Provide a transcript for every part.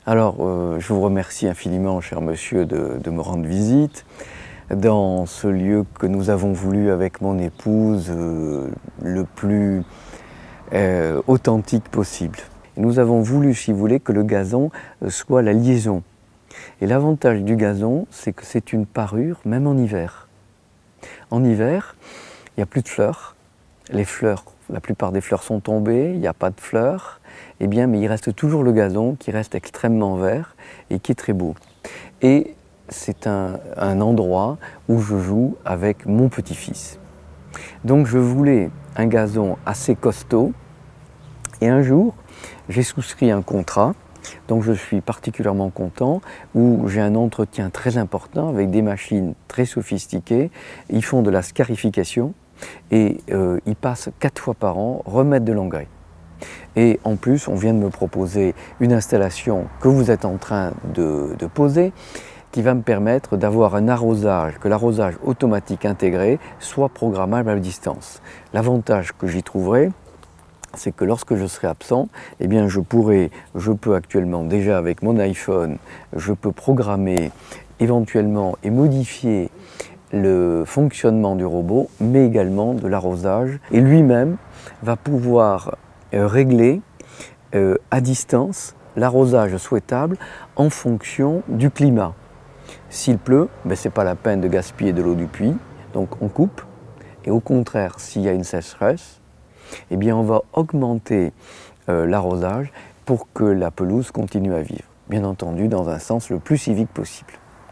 Alors, je vous remercie infiniment, cher monsieur, de me rendre visite dans ce lieu que nous avons voulu avec mon épouse le plus authentique possible. Nous avons voulu, si vous voulez, que le gazon soit la liaison. Et l'avantage du gazon, c'est que c'est une parure, même en hiver. En hiver, il n'y a plus de fleurs. Les fleurs, la plupart des fleurs sont tombées, il n'y a pas de fleurs. Eh bien, mais il reste toujours le gazon qui reste extrêmement vert et qui est très beau. Et c'est un endroit où je joue avec mon petit-fils. Donc je voulais un gazon assez costaud. Et un jour, j'ai souscrit un contrat, donc je suis particulièrement content, où j'ai un entretien très important avec des machines très sophistiquées. Ils font de la scarification et ils passent 4 fois par an remettre de l'engrais. Et en plus, on vient de me proposer une installation que vous êtes en train de poser, qui va me permettre d'avoir un arrosage, que l'arrosage automatique intégré soit programmable à distance. L'avantage que j'y trouverai, c'est que lorsque je serai absent, eh bien je peux actuellement déjà avec mon iPhone, je peux programmer éventuellement et modifier le fonctionnement du robot, mais également de l'arrosage. Et lui-même va pouvoir régler à distance l'arrosage souhaitable en fonction du climat. S'il pleut, ben, ce n'est pas la peine de gaspiller de l'eau du puits, donc on coupe. Et au contraire, s'il y a une sécheresse, eh bien on va augmenter l'arrosage pour que la pelouse continue à vivre. Bien entendu, dans un sens le plus civique possible.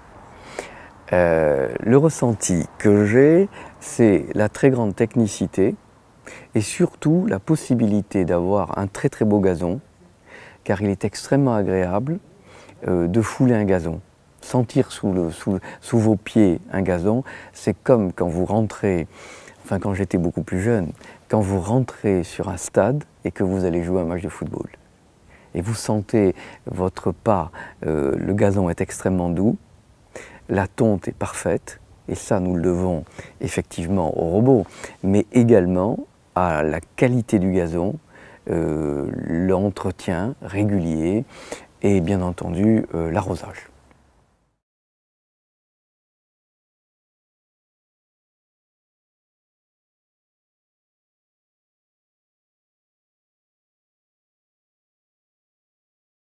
Le ressenti que j'ai, c'est la très grande technicité et surtout la possibilité d'avoir un très très beau gazon, car il est extrêmement agréable de fouler un gazon. Sentir sous vos pieds un gazon, c'est comme quand vous rentrez, enfin quand j'étais beaucoup plus jeune, quand vous rentrez sur un stade et que vous allez jouer un match de football. Et vous sentez votre pas, le gazon est extrêmement doux, la tonte est parfaite, et ça nous le devons effectivement au robot, mais également à la qualité du gazon, l'entretien régulier et bien entendu l'arrosage.